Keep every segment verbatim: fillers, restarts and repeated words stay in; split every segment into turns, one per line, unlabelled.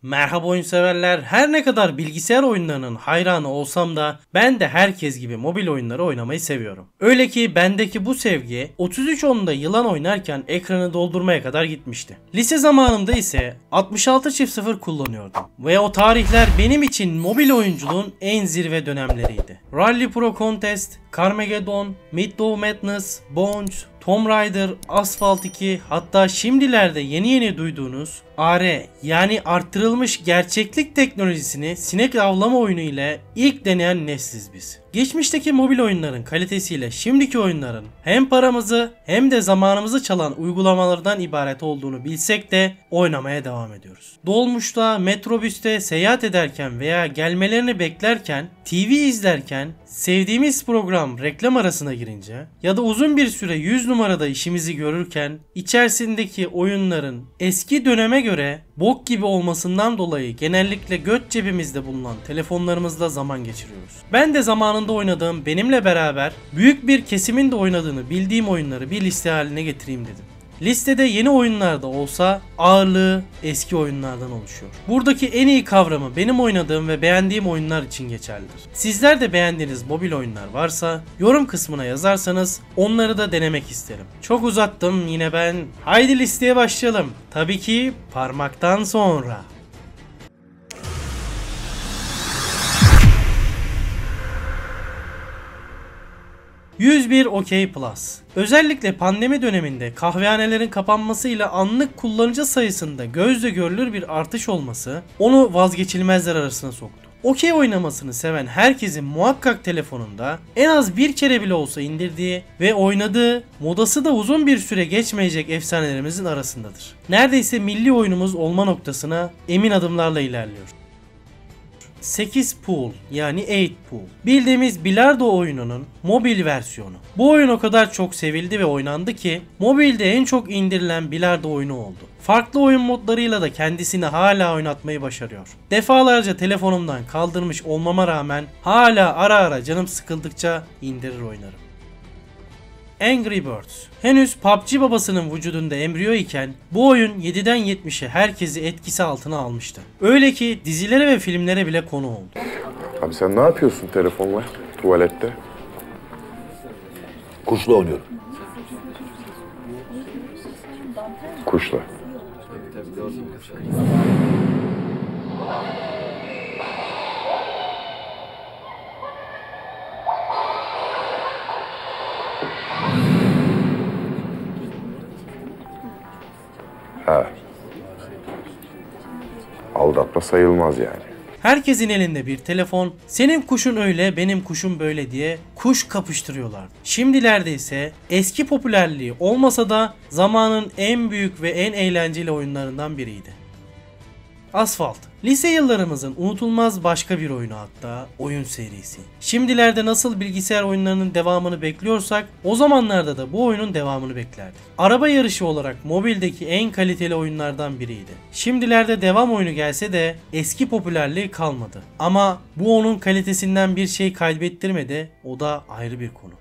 Merhaba oyun severler. Her ne kadar bilgisayar oyunlarının hayranı olsam da ben de herkes gibi mobil oyunları oynamayı seviyorum. Öyle ki bendeki bu sevgi otuz üç onda yılan oynarken ekranı doldurmaya kadar gitmişti. Lise zamanımda ise altmış altı çift sıfır kullanıyordum. Ve o tarihler benim için mobil oyunculuğun en zirve dönemleriydi. Rally Pro Contest, Carmageddon, Midtow Madness, Bones, Tomb Raider, Asphalt iki, hatta şimdilerde yeni yeni duyduğunuz A R yani arttırılmış gerçeklik teknolojisini sinek avlama oyunu ile ilk deneyen nesliz biz. Geçmişteki mobil oyunların kalitesiyle şimdiki oyunların hem paramızı hem de zamanımızı çalan uygulamalardan ibaret olduğunu bilsek de oynamaya devam ediyoruz. Dolmuşta, metrobüste seyahat ederken veya gelmelerini beklerken, T V izlerken, sevdiğimiz program reklam arasına girince ya da uzun bir süre yüz numarada işimizi görürken içerisindeki oyunların eski döneme göre bok gibi olmasından dolayı genellikle göt cebimizde bulunan telefonlarımızla zaman geçiriyoruz. Ben de zamanında oynadığım, benimle beraber büyük bir kesimin de oynadığını bildiğim oyunları bir liste haline getireyim dedim. Listede yeni oyunlar da olsa ağırlığı eski oyunlardan oluşuyor. Buradaki en iyi kavramı benim oynadığım ve beğendiğim oyunlar için geçerlidir. Sizler de beğendiğiniz mobil oyunlar varsa yorum kısmına yazarsanız onları da denemek isterim. Çok uzattım yine ben. Haydi listeye başlayalım. Tabii ki parmaktan sonra. yüz bir OK Plus. Özellikle pandemi döneminde kahvehanelerin kapanmasıyla anlık kullanıcı sayısında gözle görülür bir artış olması onu vazgeçilmezler arasına soktu. OK oynamasını seven herkesin muhakkak telefonunda en az bir kere bile olsa indirdiği ve oynadığı, modası da uzun bir süre geçmeyecek efsanelerimizin arasındadır. Neredeyse milli oyunumuz olma noktasına emin adımlarla ilerliyor. sekiz Pool yani sekiz Pool. Bildiğimiz bilardo oyununun mobil versiyonu. Bu oyun o kadar çok sevildi ve oynandı ki mobilde en çok indirilen bilardo oyunu oldu. Farklı oyun modlarıyla da kendisini hala oynatmayı başarıyor. Defalarca telefonumdan kaldırmış olmama rağmen hala ara ara canım sıkıldıkça indirir oynarım. Angry Birds. Henüz P U B G babasının vücudunda embriyo iken bu oyun yediden yetmişe herkesi etkisi altına almıştı. Öyle ki dizilere ve filmlere bile konu oldu.
Abi sen ne yapıyorsun telefonla tuvalette?
Kuşla oynuyorum.
Kuşla. Ha. Aldatma sayılmaz yani.
Herkesin elinde bir telefon, senin kuşun öyle benim kuşum böyle diye kuş kapıştırıyorlar. Şimdilerde ise eski popülerliği olmasa da zamanın en büyük ve en eğlenceli oyunlarından biriydi. Asphalt. Lise yıllarımızın unutulmaz başka bir oyunu, hatta oyun serisi. Şimdilerde nasıl bilgisayar oyunlarının devamını bekliyorsak o zamanlarda da bu oyunun devamını beklerdik. Araba yarışı olarak mobildeki en kaliteli oyunlardan biriydi. Şimdilerde devam oyunu gelse de eski popülerliği kalmadı. Ama bu onun kalitesinden bir şey kaybettirmedi, o da ayrı bir konu.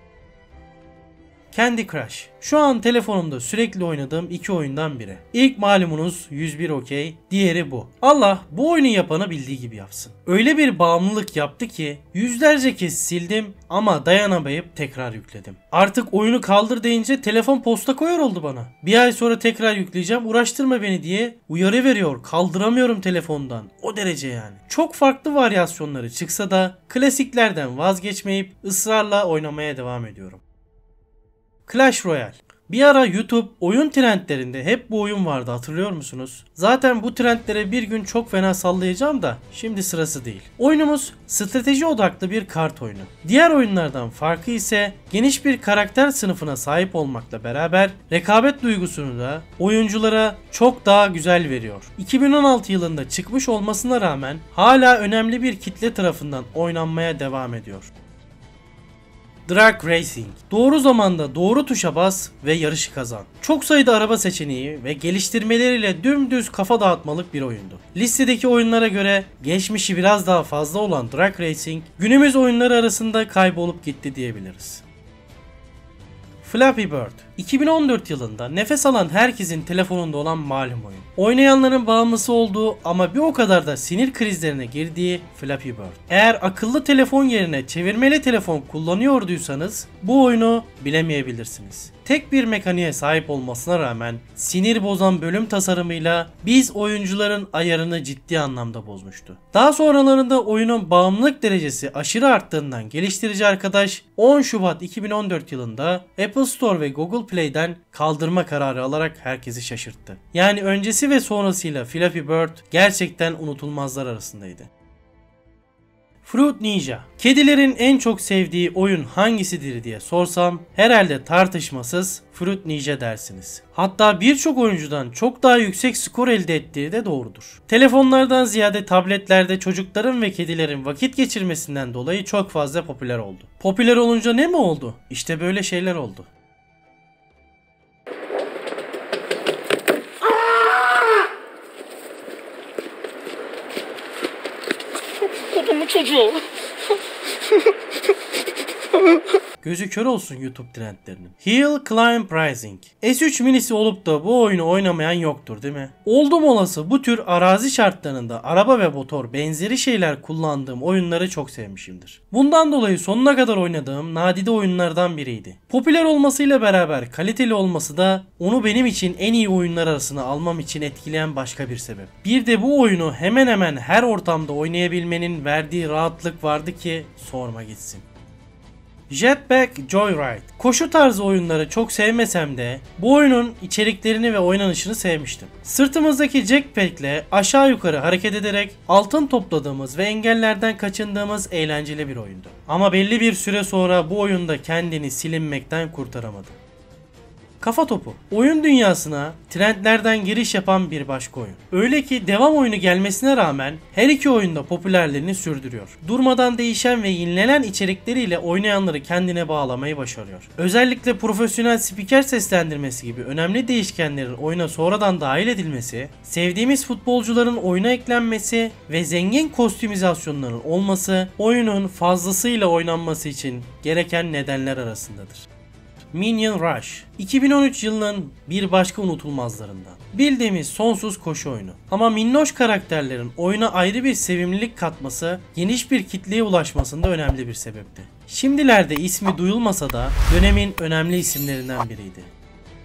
Candy Crush. Şu an telefonumda sürekli oynadığım iki oyundan biri. İlk malumunuz yüz bir OK, diğeri bu. Allah bu oyunu yapanı bildiği gibi yapsın. Öyle bir bağımlılık yaptı ki yüzlerce kez sildim ama dayanamayıp tekrar yükledim. Artık oyunu kaldır deyince telefon posta koyar oldu bana. Bir ay sonra tekrar yükleyeceğim, uğraştırma beni diye uyarı veriyor. Kaldıramıyorum telefondan. O derece yani. Çok farklı varyasyonları çıksa da klasiklerden vazgeçmeyip ısrarla oynamaya devam ediyorum. Clash Royale. Bir ara YouTube oyun trendlerinde hep bu oyun vardı, hatırlıyor musunuz? Zaten bu trendlere bir gün çok fena sallayacağım da şimdi sırası değil. Oyunumuz strateji odaklı bir kart oyunu. Diğer oyunlardan farkı ise geniş bir karakter sınıfına sahip olmakla beraber rekabet duygusunu da oyunculara çok daha güzel veriyor. iki bin on altı yılında çıkmış olmasına rağmen hala önemli bir kitle tarafından oynanmaya devam ediyor. Drag Racing. Doğru zamanda doğru tuşa bas ve yarışı kazan. Çok sayıda araba seçeneği ve geliştirmeleriyle dümdüz kafa dağıtmalık bir oyundu. Listedeki oyunlara göre geçmişi biraz daha fazla olan Drag Racing günümüz oyunları arasında kaybolup gitti diyebiliriz. Flappy Bird. iki bin on dört yılında nefes alan herkesin telefonunda olan malum oyun. Oynayanların bağımlısı olduğu ama bir o kadar da sinir krizlerine girdiği Flappy Bird. Eğer akıllı telefon yerine çevirmeli telefon kullanıyorduysanız bu oyunu bilemeyebilirsiniz. Tek bir mekaniğe sahip olmasına rağmen sinir bozan bölüm tasarımıyla biz oyuncuların ayarını ciddi anlamda bozmuştu. Daha sonralarında oyunun bağımlılık derecesi aşırı arttığından geliştirici arkadaş on Şubat iki bin on dört yılında Apple Store ve Google Play'den kaldırma kararı alarak herkesi şaşırttı. Yani öncesi ve sonrasıyla Flappy Bird gerçekten unutulmazlar arasındaydı. Fruit Ninja. Kedilerin en çok sevdiği oyun hangisidir diye sorsam herhalde tartışmasız Fruit Ninja dersiniz. Hatta birçok oyuncudan çok daha yüksek skor elde ettiği de doğrudur. Telefonlardan ziyade tabletlerde çocukların ve kedilerin vakit geçirmesinden dolayı çok fazla popüler oldu. Popüler olunca ne mi oldu? İşte böyle şeyler oldu.
Kodumun çocuğu.
Gözü kör olsun YouTube trendlerinin. Hill Climb Rising. S üç minisi olup da bu oyunu oynamayan yoktur değil mi? Oldum olası bu tür arazi şartlarında araba ve motor benzeri şeyler kullandığım oyunları çok sevmişimdir. Bundan dolayı sonuna kadar oynadığım nadide oyunlardan biriydi. Popüler olmasıyla beraber kaliteli olması da onu benim için en iyi oyunlar arasına almam için etkileyen başka bir sebep. Bir de bu oyunu hemen hemen her ortamda oynayabilmenin verdiği rahatlık vardı ki sorma gitsin. Jetpack Joyride. Koşu tarzı oyunları çok sevmesem de bu oyunun içeriklerini ve oynanışını sevmiştim. Sırtımızdaki jetpack ile aşağı yukarı hareket ederek altın topladığımız ve engellerden kaçındığımız eğlenceli bir oyundu. Ama belli bir süre sonra bu oyunda kendini silinmekten kurtaramadı. Kafa Topu. Oyun dünyasına trendlerden giriş yapan bir başka oyun. Öyle ki devam oyunu gelmesine rağmen her iki oyunda popülerliğini sürdürüyor. Durmadan değişen ve yenilenen içerikleriyle oynayanları kendine bağlamayı başarıyor. Özellikle profesyonel spiker seslendirmesi gibi önemli değişkenlerin oyuna sonradan dahil edilmesi, sevdiğimiz futbolcuların oyuna eklenmesi ve zengin kostümizasyonların olması oyunun fazlasıyla oynanması için gereken nedenler arasındadır. Minion Rush. iki bin on üç yılının bir başka unutulmazlarından. Bildiğimiz sonsuz koşu oyunu. Ama minnoş karakterlerin oyuna ayrı bir sevimlilik katması, geniş bir kitleye ulaşmasında önemli bir sebepti. Şimdilerde ismi duyulmasa da dönemin önemli isimlerinden biriydi.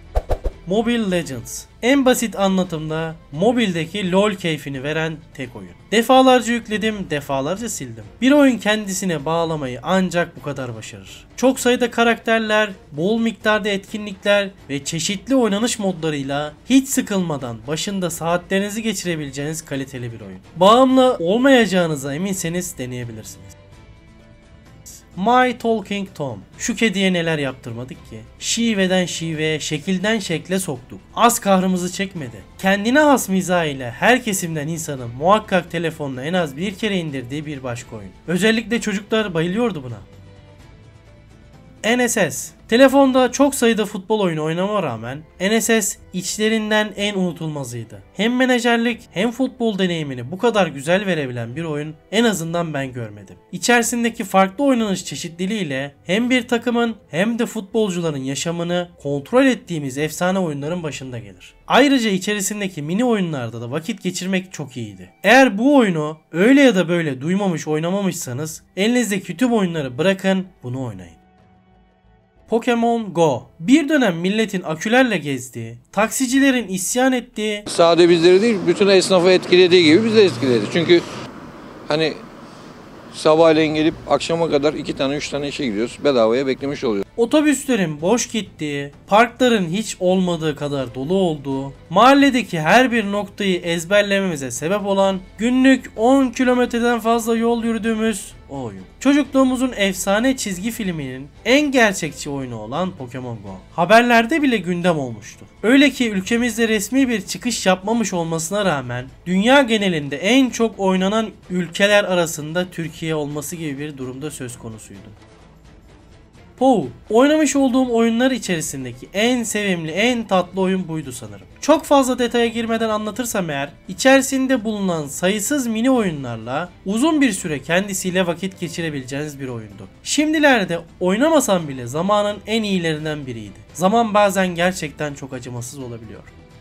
Mobile Legends. En basit anlatımda mobildeki LoL keyfini veren tek oyun. Defalarca yükledim, defalarca sildim. Bir oyun kendisine bağlamayı ancak bu kadar başarır. Çok sayıda karakterler, bol miktarda etkinlikler ve çeşitli oynanış modlarıyla hiç sıkılmadan başında saatlerinizi geçirebileceğiniz kaliteli bir oyun. Bağımlı olmayacağınıza eminseniz deneyebilirsiniz. My Talking Tom. Şu kediye neler yaptırmadık ki? Şiveden şiveye, şekilden şekle soktuk. Az kahrımızı çekmedi. Kendine has mizah ile her kesimden insanın muhakkak telefonla en az bir kere indirdiği bir başka oyun. Özellikle çocuklar bayılıyordu buna. N S S. Telefonda çok sayıda futbol oyunu oynama rağmen N S S içlerinden en unutulmazıydı. Hem menajerlik hem futbol deneyimini bu kadar güzel verebilen bir oyun en azından ben görmedim. İçerisindeki farklı oynanış çeşitliliğiyle hem bir takımın hem de futbolcuların yaşamını kontrol ettiğimiz efsane oyunların başında gelir. Ayrıca içerisindeki mini oyunlarda da vakit geçirmek çok iyiydi. Eğer bu oyunu öyle ya da böyle duymamış oynamamışsanız elinizdeki tüm oyunları bırakın bunu oynayın. Pokemon Go. Bir dönem milletin akülerle gezdiği, taksicilerin isyan ettiği...
Sade bizleri değil, bütün esnafı etkilediği gibi bizi de etkiledi. Çünkü hani sabahleyin gelip akşama kadar iki tane üç tane işe gidiyoruz. Bedavaya beklemiş oluyoruz.
Otobüslerin boş gittiği, parkların hiç olmadığı kadar dolu olduğu, mahalledeki her bir noktayı ezberlememize sebep olan, günlük on kilometreden fazla yol yürüdüğümüz o oyun. Çocukluğumuzun efsane çizgi filminin en gerçekçi oyunu olan Pokemon Go. Haberlerde bile gündem olmuştu. Öyle ki ülkemizde resmi bir çıkış yapmamış olmasına rağmen dünya genelinde en çok oynanan ülkeler arasında Türkiye olması gibi bir durumda söz konusuydu. Pou, oynamış olduğum oyunlar içerisindeki en sevimli, en tatlı oyun buydu sanırım. Çok fazla detaya girmeden anlatırsam eğer, içerisinde bulunan sayısız mini oyunlarla uzun bir süre kendisiyle vakit geçirebileceğiniz bir oyundu. Şimdilerde oynamasam bile zamanın en iyilerinden biriydi. Zaman bazen gerçekten çok acımasız olabiliyor.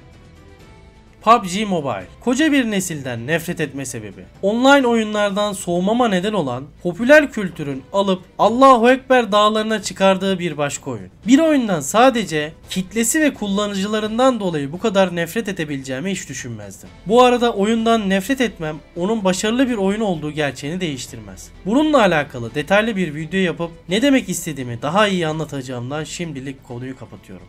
P U B G Mobile, koca bir nesilden nefret etme sebebi, online oyunlardan soğumama neden olan popüler kültürün alıp Allahu Ekber dağlarına çıkardığı bir başka oyun. Bir oyundan sadece kitlesi ve kullanıcılarından dolayı bu kadar nefret edebileceğimi hiç düşünmezdim. Bu arada oyundan nefret etmem onun başarılı bir oyun olduğu gerçeğini değiştirmez. Bununla alakalı detaylı bir video yapıp ne demek istediğimi daha iyi anlatacağımdan şimdilik konuyu kapatıyorum.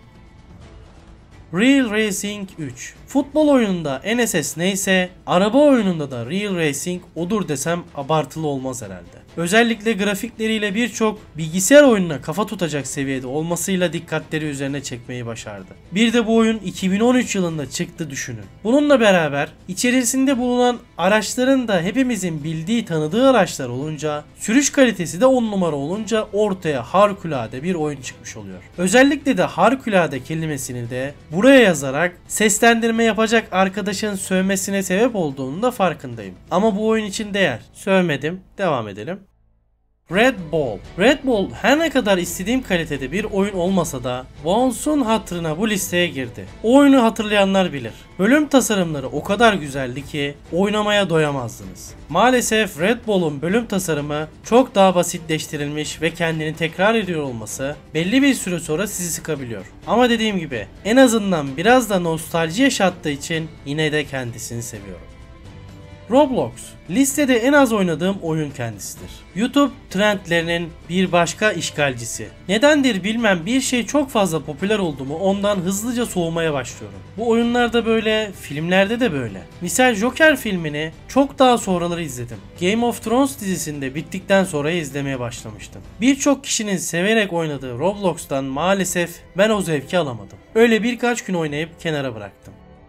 Real Racing üç. Futbol oyununda N S S neyse, araba oyununda da Real Racing odur desem abartılı olmaz herhalde. Özellikle grafikleriyle birçok bilgisayar oyununa kafa tutacak seviyede olmasıyla dikkatleri üzerine çekmeyi başardı. Bir de bu oyun iki bin on üç yılında çıktı düşünün. Bununla beraber içerisinde bulunan araçların da hepimizin bildiği tanıdığı araçlar olunca, sürüş kalitesi de on numara olunca ortaya harikulade bir oyun çıkmış oluyor. Özellikle de harikulade kelimesini de buraya yazarak seslendirme yapacak arkadaşın sövmesine sebep olduğunu da farkındayım. Ama bu oyun için değer. Sövmedim. Devam edelim. Red Ball. Red Ball her ne kadar istediğim kalitede bir oyun olmasa da Bones'un hatırına bu listeye girdi. O oyunu hatırlayanlar bilir. Bölüm tasarımları o kadar güzeldi ki oynamaya doyamazdınız. Maalesef Red Ball'un bölüm tasarımı çok daha basitleştirilmiş ve kendini tekrar ediyor olması belli bir süre sonra sizi sıkabiliyor. Ama dediğim gibi en azından biraz da nostalji yaşattığı için yine de kendisini seviyorum. Roblox, listede en az oynadığım oyun kendisidir. YouTube trendlerinin bir başka işgalcisi. Nedendir bilmem bir şey çok fazla popüler oldu mu ondan hızlıca soğumaya başlıyorum. Bu oyunlarda böyle, filmlerde de böyle. Misal Joker filmini çok daha sonraları izledim. Game of Thrones dizisinde bittikten sonra izlemeye başlamıştım. Birçok kişinin severek oynadığı Roblox'tan maalesef ben o zevki alamadım. Öyle birkaç gün oynayıp kenara bıraktım.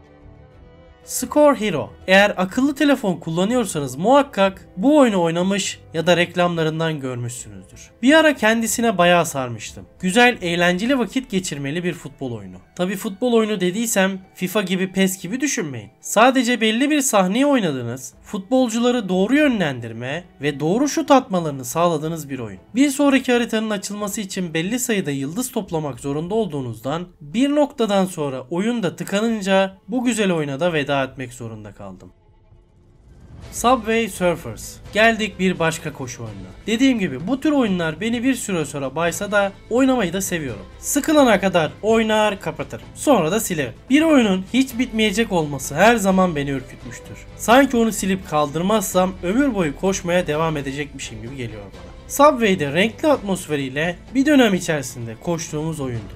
Score Hero. Eğer akıllı telefon kullanıyorsanız muhakkak bu oyunu oynamış ya da reklamlarından görmüşsünüzdür. Bir ara kendisine bayağı sarmıştım. Güzel, eğlenceli vakit geçirmeli bir futbol oyunu. Tabi futbol oyunu dediysem FIFA gibi, PES gibi düşünmeyin. Sadece belli bir sahneyi oynadığınız, futbolcuları doğru yönlendirme ve doğru şut atmalarını sağladığınız bir oyun. Bir sonraki haritanın açılması için belli sayıda yıldız toplamak zorunda olduğunuzdan bir noktadan sonra oyunda tıkanınca bu güzel oyuna da veda etmek zorunda kaldım. Subway Surfers. Geldik bir başka koşu oyununa. Dediğim gibi bu tür oyunlar beni bir süre sonra baysa da oynamayı da seviyorum. Sıkılana kadar oynar kapatırım. Sonra da silerim. Bir oyunun hiç bitmeyecek olması her zaman beni ürkütmüştür. Sanki onu silip kaldırmazsam ömür boyu koşmaya devam edecekmişim gibi geliyor bana. Subway'de renkli atmosferiyle bir dönem içerisinde koştuğumuz oyundu.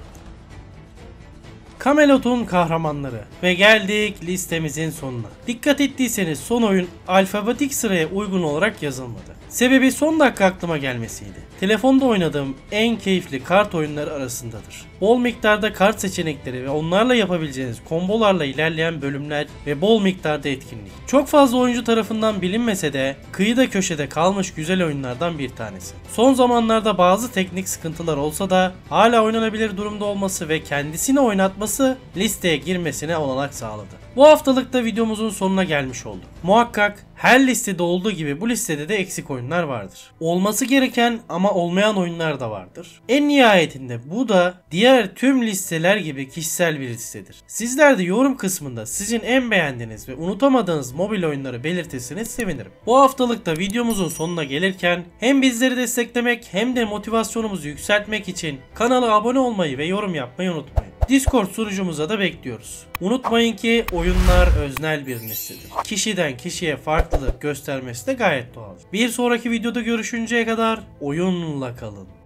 Camelot'un kahramanları ve geldik listemizin sonuna. Dikkat ettiyseniz son oyun alfabetik sıraya uygun olarak yazılmadı. Sebebi son dakika aklıma gelmesiydi. Telefonda oynadığım en keyifli kart oyunları arasındadır. Bol miktarda kart seçenekleri ve onlarla yapabileceğiniz kombolarla ilerleyen bölümler ve bol miktarda etkinlik. Çok fazla oyuncu tarafından bilinmese de kıyıda köşede kalmış güzel oyunlardan bir tanesi. Son zamanlarda bazı teknik sıkıntılar olsa da hala oynanabilir durumda olması ve kendisini oynatması listeye girmesine olanak sağladı. Bu haftalık da videomuzun sonuna gelmiş olduk. Muhakkak her listede olduğu gibi bu listede de eksik oyunlar vardır. Olması gereken ama olmayan oyunlar da vardır. En nihayetinde bu da diğer tüm listeler gibi kişisel bir listedir. Sizler de yorum kısmında sizin en beğendiğiniz ve unutamadığınız mobil oyunları belirtirseniz sevinirim. Bu haftalık da videomuzun sonuna gelirken hem bizleri desteklemek hem de motivasyonumuzu yükseltmek için kanala abone olmayı ve yorum yapmayı unutmayın. Discord sunucumuza da bekliyoruz. Unutmayın ki oyunlar öznel bir nesnedir. Kişiden kişiye farklılık göstermesi de gayet doğal. Bir sonraki videoda görüşünceye kadar oyunla kalın.